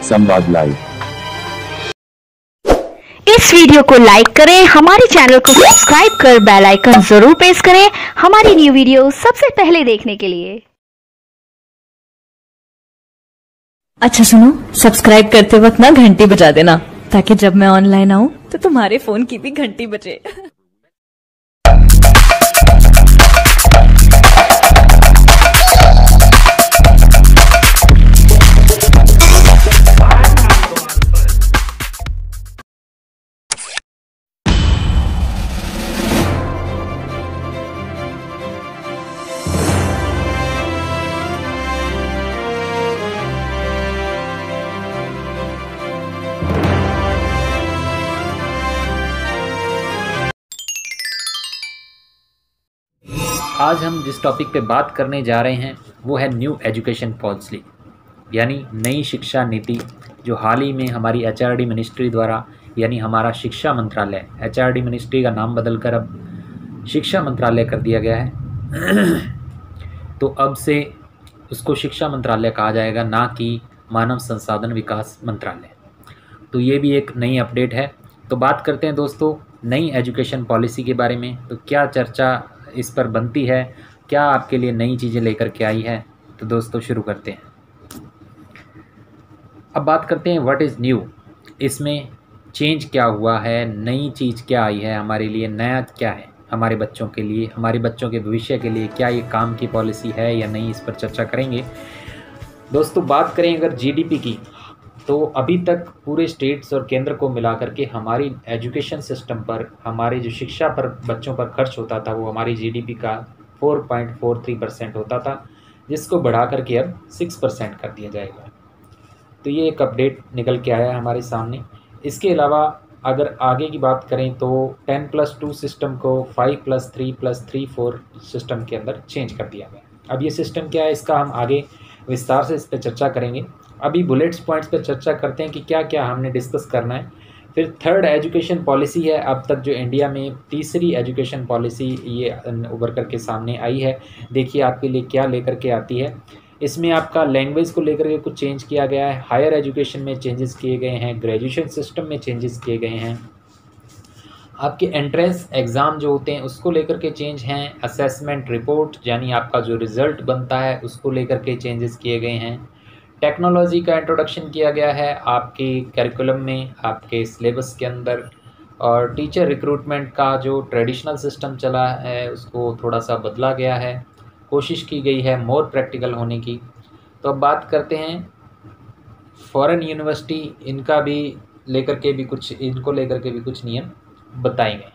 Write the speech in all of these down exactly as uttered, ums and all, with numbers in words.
संवाद लाइव। इस वीडियो को लाइक करें, हमारे चैनल को सब्सक्राइब कर बेल आइकन जरूर प्रेस करें हमारी न्यू वीडियो सबसे पहले देखने के लिए। अच्छा सुनो, सब्सक्राइब करते वक्त ना घंटी बजा देना ताकि जब मैं ऑनलाइन आऊं तो तुम्हारे फोन की भी घंटी बजे। आज हम जिस टॉपिक पे बात करने जा रहे हैं वो है न्यू एजुकेशन पॉलिसी, यानी नई शिक्षा नीति, जो हाल ही में हमारी एचआरडी मिनिस्ट्री द्वारा, यानी हमारा शिक्षा मंत्रालय, एचआरडी मिनिस्ट्री का नाम बदलकर अब शिक्षा मंत्रालय कर दिया गया है। तो अब से उसको शिक्षा मंत्रालय कहा जाएगा, ना कि मानव संसाधन विकास मंत्रालय। तो ये भी एक नई अपडेट है। तो बात करते हैं दोस्तों नई एजुकेशन पॉलिसी के बारे में। तो क्या चर्चा इस पर बनती है, क्या आपके लिए नई चीज़ें लेकर के आई है। तो दोस्तों शुरू करते हैं। अब बात करते हैं व्हाट इज़ न्यू, इसमें चेंज क्या हुआ है, नई चीज़ क्या आई है हमारे लिए, नया क्या है हमारे बच्चों के लिए, हमारे बच्चों के भविष्य के लिए, क्या ये काम की पॉलिसी है या नहीं, इस पर चर्चा करेंगे। दोस्तों बात करें अगर जीडीपी की, तो अभी तक पूरे स्टेट्स और केंद्र को मिलाकर के हमारी एजुकेशन सिस्टम पर, हमारी जो शिक्षा पर बच्चों पर खर्च होता था वो हमारी जीडीपी का चार पॉइंट चार तीन परसेंट होता था, जिसको बढ़ा करके अब छह परसेंट कर दिया जाएगा। तो ये एक अपडेट निकल के आया है हमारे सामने। इसके अलावा अगर आगे की बात करें तो टेन प्लस टू सिस्टम को five plus three plus three four system के अंदर चेंज कर दिया गया। अब ये सिस्टम क्या है, इसका हम आगे विस्तार से इस पर चर्चा करेंगे। अभी बुलेट्स पॉइंट्स पर चर्चा करते हैं कि क्या क्या हमने डिस्कस करना है। फिर थर्ड एजुकेशन पॉलिसी है, अब तक जो इंडिया में तीसरी एजुकेशन पॉलिसी ये उभर कर के सामने आई है। देखिए आपके लिए क्या लेकर के आती है। इसमें आपका लैंग्वेज को लेकर के कुछ चेंज किया गया है, हायर एजुकेशन में चेंजेस किए गए हैं, ग्रेजुएशन सिस्टम में चेंजेस किए गए हैं, आपके एंट्रेंस एग्ज़ाम जो होते हैं उसको लेकर के चेंज हैं, असेसमेंट रिपोर्ट यानी आपका जो रिज़ल्ट बनता है उसको लेकर के चेंजेस किए गए हैं, टेक्नोलॉजी का इंट्रोडक्शन किया गया है आपके करिकुलम में, आपके सिलेबस के अंदर, और टीचर रिक्रूटमेंट का जो ट्रेडिशनल सिस्टम चला है उसको थोड़ा सा बदला गया है, कोशिश की गई है मोर प्रैक्टिकल होने की। तो अब बात करते हैं फॉरेन यूनिवर्सिटी, इनका भी लेकर के भी कुछ इनको लेकर के भी कुछ नियम बताए गए।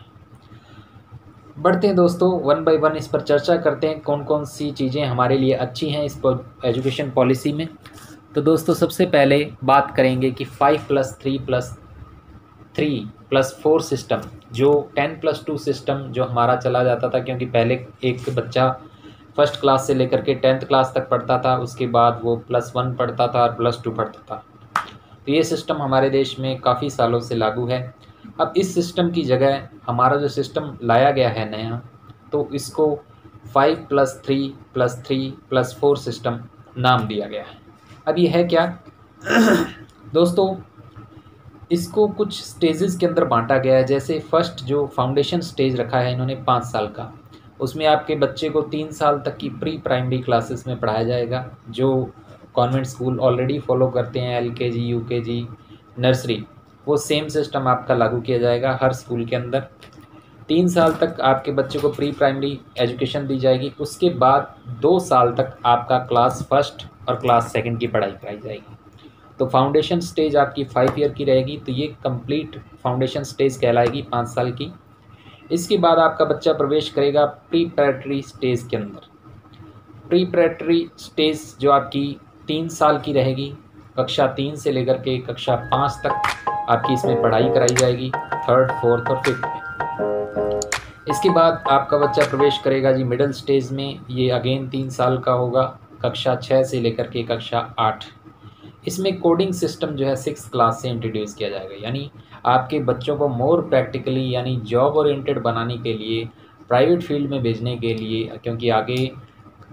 बढ़ते हैं दोस्तों वन बाय वन इस पर चर्चा करते हैं कौन कौन सी चीज़ें हमारे लिए अच्छी हैं इस एजुकेशन पॉलिसी में। तो दोस्तों सबसे पहले बात करेंगे कि five plus three plus three plus four system, जो टेन प्लस टू सिस्टम जो हमारा चला जाता था, क्योंकि पहले एक बच्चा फर्स्ट क्लास से लेकर के टेंथ क्लास तक पढ़ता था, उसके बाद वो प्लस वन पढ़ता था और प्लस टू पढ़ता था। तो ये सिस्टम हमारे देश में काफ़ी सालों से लागू है। अब इस सिस्टम की जगह हमारा जो सिस्टम लाया गया है नया, तो इसको five plus three plus three plus four system नाम दिया गया है। अब ये है क्या दोस्तों, इसको कुछ स्टेजेस के अंदर बांटा गया है। जैसे फर्स्ट जो फाउंडेशन स्टेज रखा है इन्होंने पाँच साल का, उसमें आपके बच्चे को तीन साल तक की प्री प्राइमरी क्लासेस में पढ़ाया जाएगा, जो कॉन्वेंट स्कूल ऑलरेडी फॉलो करते हैं, एलकेजी, यूकेजी, नर्सरी, वो सेम सिस्टम आपका लागू किया जाएगा हर स्कूल के अंदर। तीन साल तक आपके बच्चे को प्री प्राइमरी एजुकेशन दी जाएगी, उसके बाद दो साल तक आपका क्लास फर्स्ट और क्लास सेकंड की पढ़ाई कराई जाएगी। तो फाउंडेशन स्टेज आपकी फाइव ईयर की रहेगी, तो ये कंप्लीट फाउंडेशन स्टेज कहलाएगी पाँच साल की। इसके बाद आपका बच्चा प्रवेश करेगा प्री प्रेपरेटरी स्टेज के अंदर। प्री प्रेपरेटरी स्टेज जो आपकी तीन साल की रहेगी, कक्षा तीन से लेकर के कक्षा पाँच तक आपकी इसमें पढ़ाई कराई जाएगी, थर्ड, फोर्थ और फिफ्थ में। इसके बाद आपका बच्चा प्रवेश करेगा जी मिडिल स्टेज में, ये अगेन तीन साल का होगा, कक्षा छः से लेकर के कक्षा आठ। इसमें कोडिंग सिस्टम जो है सिक्स क्लास से इंट्रोड्यूस किया जाएगा, यानी आपके बच्चों को मोर प्रैक्टिकली यानी जॉब ओरिएंटेड बनाने के लिए, प्राइवेट फील्ड में भेजने के लिए, क्योंकि आगे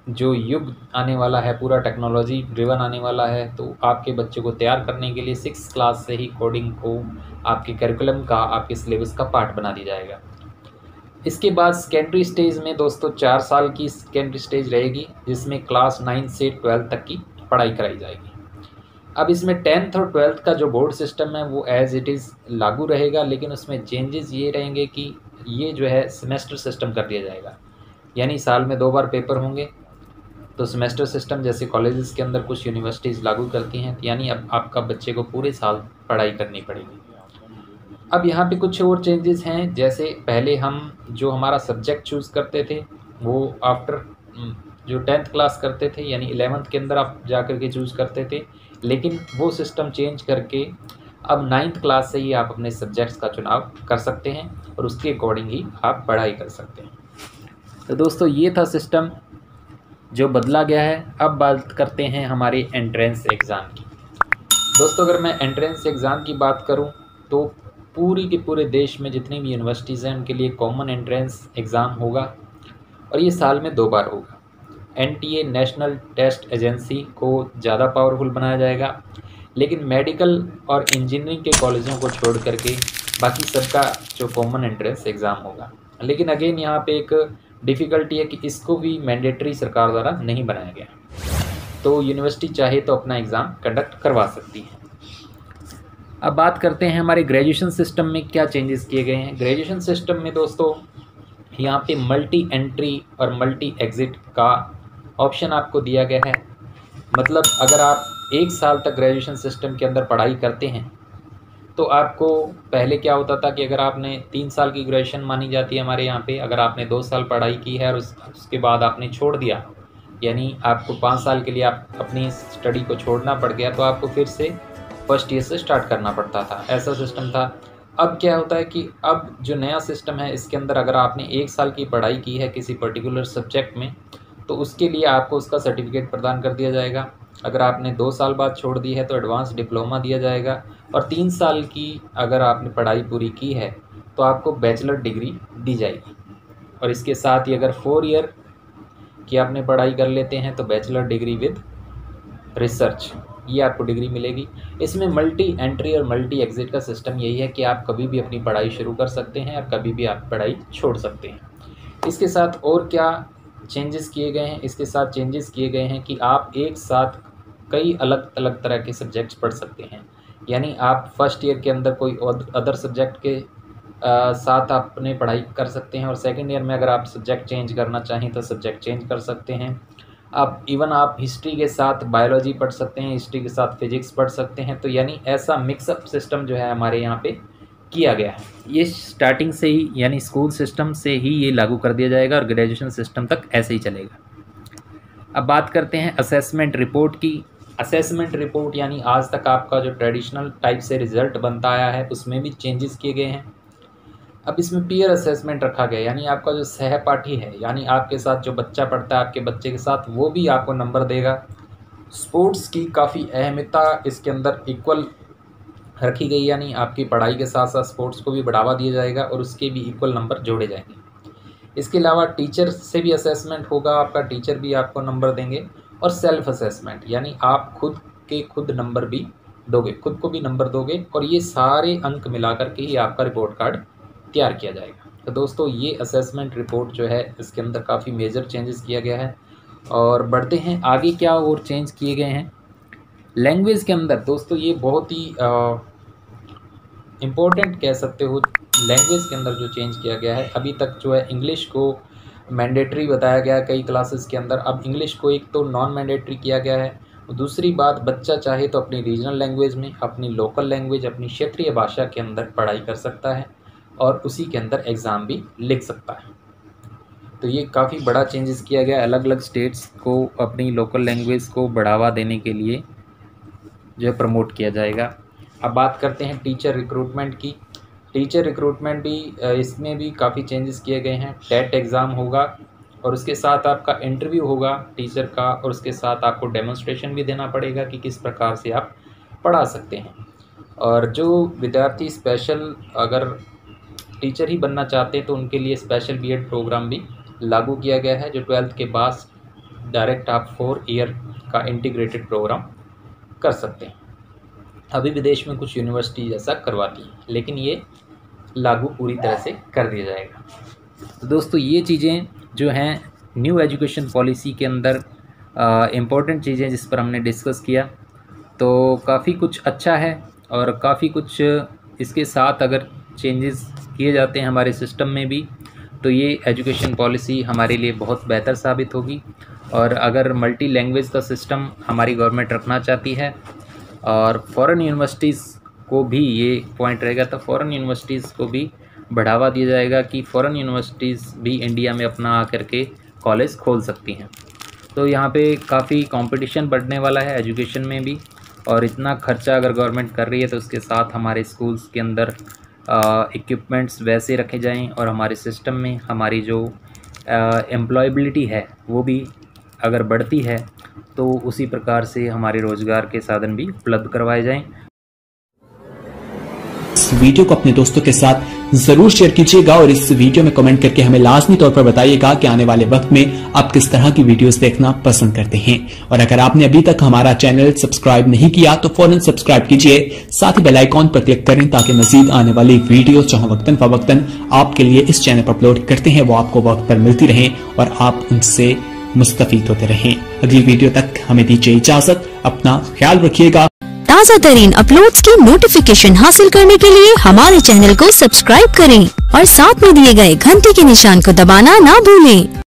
जो युग आने वाला है पूरा टेक्नोलॉजी ड्रिवन आने वाला है, तो आपके बच्चे को तैयार करने के लिए सिक्स क्लास से ही कोडिंग को आपके करिकुलम का, आपके सिलेबस का पार्ट बना दिया जाएगा। इसके बाद सेकेंडरी स्टेज में दोस्तों चार साल की सेकेंडरी स्टेज रहेगी, जिसमें क्लास नाइन से ट्वेल्थ तक की पढ़ाई कराई जाएगी। अब इसमें टेंथ और ट्वेल्थ का जो बोर्ड सिस्टम है वो एज़ इट इज़ लागू रहेगा, लेकिन उसमें चेंजेस ये रहेंगे कि ये जो है सेमेस्टर सिस्टम कर दिया जाएगा, यानी साल में दो बार पेपर होंगे। तो सेमेस्टर सिस्टम जैसे कॉलेजेस के अंदर कुछ यूनिवर्सिटीज़ लागू करती हैं, यानी अब आपका बच्चे को पूरे साल पढ़ाई करनी पड़ेगी। अब यहाँ पे कुछ और चेंजेस हैं, जैसे पहले हम जो हमारा सब्जेक्ट चूज़ करते थे वो आफ्टर जो टेंथ क्लास करते थे, यानी इलेवेंथ के अंदर आप जा कर के चूज़ करते थे, लेकिन वो सिस्टम चेंज करके अब नाइन्थ क्लास से ही आप अपने सब्जेक्ट्स का चुनाव कर सकते हैं और उसके अकॉर्डिंग ही आप पढ़ाई कर सकते हैं। तो दोस्तों ये था सिस्टम जो बदला गया है। अब बात करते हैं हमारे एंट्रेंस एग्ज़ाम की। दोस्तों अगर मैं एंट्रेंस एग्ज़ाम की बात करूं तो पूरी के पूरे देश में जितनी भी यूनिवर्सिटीज़ हैं उनके लिए कॉमन एंट्रेंस एग्ज़ाम होगा और ये साल में दो बार होगा। एनटीए नेशनल टेस्ट एजेंसी को ज़्यादा पावरफुल बनाया जाएगा, लेकिन मेडिकल और इंजीनियरिंग के कॉलेजों को छोड़ करके बाकी सबका जो कॉमन एंट्रेंस एग्ज़ाम होगा। लेकिन अगेन यहाँ पे एक डिफ़िकल्टी है कि इसको भी मैंडेटरी सरकार द्वारा नहीं बनाया गया, तो यूनिवर्सिटी चाहे तो अपना एग्ज़ाम कंडक्ट करवा सकती है। अब बात करते हैं हमारे ग्रेजुएशन सिस्टम में क्या चेंजेस किए गए हैं। ग्रेजुएशन सिस्टम में दोस्तों यहाँ पे मल्टी एंट्री और मल्टी एग्ज़िट का ऑप्शन आपको दिया गया है। मतलब अगर आप एक साल तक ग्रेजुएशन सिस्टम के अंदर पढ़ाई करते हैं तो आपको पहले क्या होता था कि अगर आपने तीन साल की ग्रेजुएशन मानी जाती है हमारे यहाँ पे, अगर आपने दो साल पढ़ाई की है और उस, उसके बाद आपने छोड़ दिया, यानी आपको पाँच साल के लिए आप अपनी स्टडी को छोड़ना पड़ गया, तो आपको फिर से फर्स्ट ईयर से स्टार्ट करना पड़ता था। ऐसा सिस्टम था। अब क्या होता है कि अब जो नया सिस्टम है इसके अंदर अगर आपने एक साल की पढ़ाई की है किसी पर्टिकुलर सब्जेक्ट में, तो उसके लिए आपको उसका सर्टिफिकेट प्रदान कर दिया जाएगा। अगर आपने दो साल बाद छोड़ दी है तो एडवांस डिप्लोमा दिया जाएगा, और तीन साल की अगर आपने पढ़ाई पूरी की है तो आपको बैचलर डिग्री दी जाएगी। और इसके साथ ही अगर फोर ईयर की आपने पढ़ाई कर लेते हैं तो बैचलर डिग्री विद रिसर्च, ये आपको डिग्री मिलेगी। इसमें मल्टी एंट्री और मल्टी एग्ज़िट का सिस्टम यही है कि आप कभी भी अपनी पढ़ाई शुरू कर सकते हैं और कभी भी आप पढ़ाई छोड़ सकते हैं। इसके साथ और क्या चेंजेस किए गए हैं, इसके साथ चेंजेस किए गए हैं कि आप एक साथ कई अलग अलग तरह के सब्जेक्ट्स पढ़ सकते हैं। यानी आप फर्स्ट ईयर के अंदर कोई अदर सब्जेक्ट के आ, साथ आप अपने पढ़ाई कर सकते हैं, और सेकंड ईयर में अगर आप सब्जेक्ट चेंज करना चाहें तो सब्जेक्ट चेंज कर सकते हैं। आप इवन आप हिस्ट्री के साथ बायोलॉजी पढ़ सकते हैं, हिस्ट्री के साथ फिजिक्स पढ़ सकते हैं। तो यानी ऐसा मिक्सअप सिस्टम जो है हमारे यहाँ पे किया गया है। ये स्टार्टिंग से ही यानी स्कूल सिस्टम से ही ये लागू कर दिया जाएगा और ग्रेजुएशन सिस्टम तक ऐसे ही चलेगा। अब बात करते हैं असेसमेंट रिपोर्ट की। असेसमेंट रिपोर्ट यानी आज तक आपका जो ट्रेडिशनल टाइप से रिज़ल्ट बनता आया है उसमें भी चेंजेस किए गए हैं। अब इसमें पीयर असेसमेंट रखा गया, यानी आपका जो सहपाठी है, यानी आपके साथ जो बच्चा पढ़ता है आपके बच्चे के साथ, वो भी आपको नंबर देगा। स्पोर्ट्स की काफ़ी अहमियता इसके अंदर इक्वल रखी गई, यानी आपकी पढ़ाई के साथ साथ स्पोर्ट्स को भी बढ़ावा दिया जाएगा और उसके भी इक्वल नंबर जोड़े जाएंगे। इसके अलावा टीचर से भी असेसमेंट होगा, आपका टीचर भी आपको नंबर देंगे। और सेल्फ असेसमेंट यानी आप खुद के खुद नंबर भी दोगे, खुद को भी नंबर दोगे, और ये सारे अंक मिलाकर के ही आपका रिपोर्ट कार्ड तैयार किया जाएगा। तो दोस्तों ये असेसमेंट रिपोर्ट जो है इसके अंदर काफ़ी मेजर चेंजेस किया गया है। और बढ़ते हैं आगे, क्या और चेंज किए गए हैं लैंग्वेज के अंदर। दोस्तों ये बहुत ही इम्पोर्टेंट कह सकते हो, लैंग्वेज के अंदर जो चेंज किया गया है। अभी तक जो है इंग्लिश को मैंडेटरी बताया गया है कई क्लासेस के अंदर, अब इंग्लिश को एक तो नॉन मैंडेटरी किया गया है। दूसरी बात, बच्चा चाहे तो अपनी रीजनल लैंग्वेज में, अपनी लोकल लैंग्वेज, अपनी क्षेत्रीय भाषा के अंदर पढ़ाई कर सकता है और उसी के अंदर एग्ज़ाम भी लिख सकता है। तो ये काफ़ी बड़ा चेंजेस किया गया है। अलग अलग स्टेट्स को अपनी लोकल लैंग्वेज को बढ़ावा देने के लिए जो है प्रमोट किया जाएगा। अब बात करते हैं टीचर रिक्रूटमेंट की। टीचर रिक्रूटमेंट भी इसमें भी काफ़ी चेंजेस किए गए हैं। टेट एग्ज़ाम होगा और उसके साथ आपका इंटरव्यू होगा टीचर का, और उसके साथ आपको डेमोन्स्ट्रेशन भी देना पड़ेगा कि किस प्रकार से आप पढ़ा सकते हैं। और जो विद्यार्थी स्पेशल अगर टीचर ही बनना चाहते हैं तो उनके लिए स्पेशल बीएड प्रोग्राम भी लागू किया गया है, जो ट्वेल्थ के बाद डायरेक्ट आप फोर ईयर का इंटीग्रेटेड प्रोग्राम कर सकते हैं। अभी विदेश में कुछ यूनिवर्सिटीज ऐसा करवाती हैं, लेकिन ये लागू पूरी तरह से कर दिया जाएगा। तो दोस्तों ये चीज़ें जो हैं न्यू एजुकेशन पॉलिसी के अंदर इम्पोर्टेंट चीज़ें जिस पर हमने डिस्कस किया, तो काफ़ी कुछ अच्छा है और काफ़ी कुछ इसके साथ अगर चेंजेस किए जाते हैं हमारे सिस्टम में भी, तो ये एजुकेशन पॉलिसी हमारे लिए बहुत बेहतर साबित होगी। और अगर मल्टी लैंग्वेज का सिस्टम हमारी गवर्नमेंट रखना चाहती है और फॉरेन यूनिवर्सिटीज़ को भी ये पॉइंट रहेगा, तो फॉरेन यूनिवर्सिटीज़ को भी बढ़ावा दिया जाएगा कि फ़ॉरेन यूनिवर्सिटीज़ भी इंडिया में अपना आकर के कॉलेज खोल सकती हैं। तो यहाँ पे काफ़ी कंपटीशन बढ़ने वाला है एजुकेशन में भी, और इतना खर्चा अगर गवर्नमेंट कर रही है तो उसके साथ हमारे स्कूल्स के अंदर इक्विपमेंट्स वैसे रखे जाएं और हमारे सिस्टम में हमारी जो एम्प्लॉयबिलिटी है वो भी अगर बढ़ती है तो उसी प्रकार से हमारे रोज़गार के साधन भी उपलब्ध करवाए जाएं। इस वीडियो को अपने दोस्तों के साथ जरूर शेयर कीजिएगा और इस वीडियो में कमेंट करके हमें लाजमी तौर पर बताइएगा कि आने वाले वक्त में आप किस तरह की वीडियोस देखना पसंद करते हैं। और अगर आपने अभी तक हमारा चैनल सब्सक्राइब नहीं किया तो फौरन सब्सक्राइब कीजिए, साथ ही बेल आइकॉन पर क्लिक करें ताकि मजीद आने वाली वीडियो जहां वक्तन फवक्तन आपके लिए इस चैनल पर अपलोड करते हैं वो आपको वक्त पर मिलती रहे और आप उनसे मुस्तफीद होते रहें। अगली वीडियो तक हमें दीजिए इजाजत, अपना ख्याल रखिएगा। ताज़ा तरीन अपलोड्स की नोटिफिकेशन हासिल करने के लिए हमारे चैनल को सब्सक्राइब करें और साथ में दिए गए घंटी के निशान को दबाना ना भूलें।